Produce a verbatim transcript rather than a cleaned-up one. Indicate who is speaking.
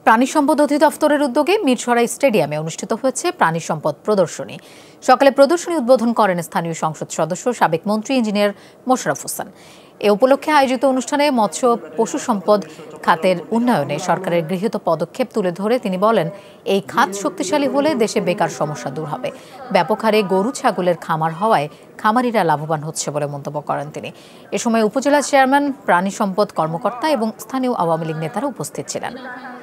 Speaker 1: প্রাণী সম্পদ অধিদপ্তরের উদ্যোগে মিরসরাই স্টেডিয়ামে অনুষ্ঠিত হয়েছে প্রাণী সম্পদ প্রদর্শনী। সকালে প্রদর্শনী উদ্বোধন করেন স্থানীয় সংসদ সদস্য সাবেক মন্ত্রী ইঞ্জিনিয়ার মোশাররফ হোসেন। এ উপলক্ষে আয়োজিত অনুষ্ঠানে মৎস্য পশু সম্পদ খাতের উন্নয়নে সরকারের গৃহীত পদক্ষেপ তুলে ধরে তিনি বলেন, এই খাত শক্তিশালী হলে দেশে বেকার সমস্যা দূর হবে। ব্যাপক হারে গরু ছাগলের খামার হওয়ায় খামারিরা লাভবান হচ্ছে বলে মন্তব্য করেন তিনি। এ সময় উপজেলা চেয়ারম্যান, প্রাণী সম্পদ কর্মকর্তা এবং স্থানীয় আওয়ামী লীগ নেতারা উপস্থিত ছিলেন।